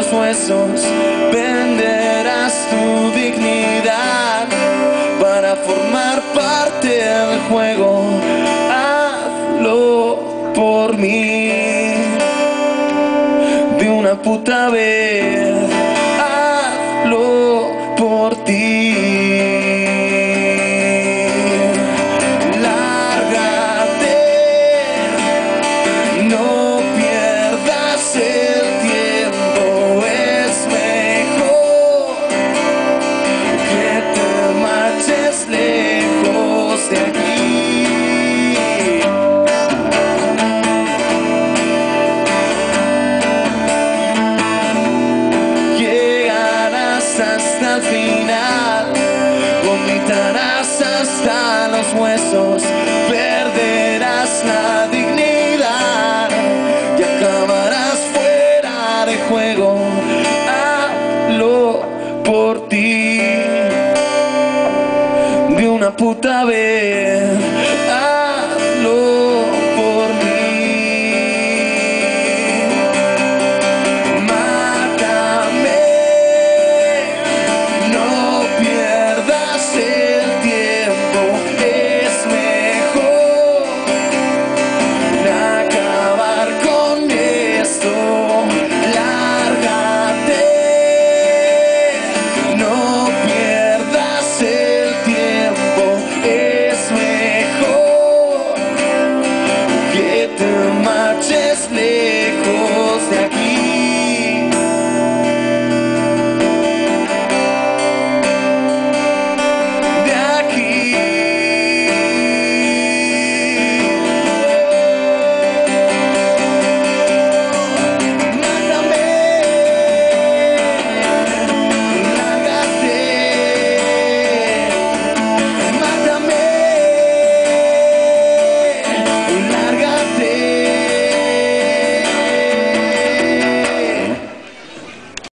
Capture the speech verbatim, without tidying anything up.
los huesos, venderás tu dignidad para formar parte del juego. Hazlo por mí, de una puta vez, hazlo por ti. Lárgate, no pierdas el tiempo, es mejor que te marches lejos de aquí. Hasta el final, vomitarás hasta los huesos, perderás la dignidad y acabarás fuera de juego. Hazlo por ti, de una puta vez.